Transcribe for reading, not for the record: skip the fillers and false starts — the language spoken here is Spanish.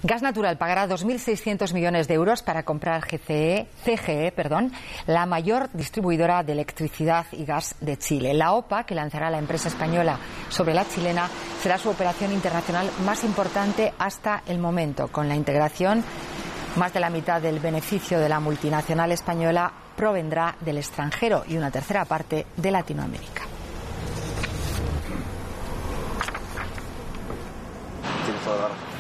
Gas Natural pagará 2.600 millones de euros para comprar CGE, la mayor distribuidora de electricidad y gas de Chile. La OPA, que lanzará la empresa española sobre la chilena, será su operación internacional más importante hasta el momento. Con la integración, más de la mitad del beneficio de la multinacional española provendrá del extranjero y una tercera parte de Latinoamérica. Tienes toda la razón.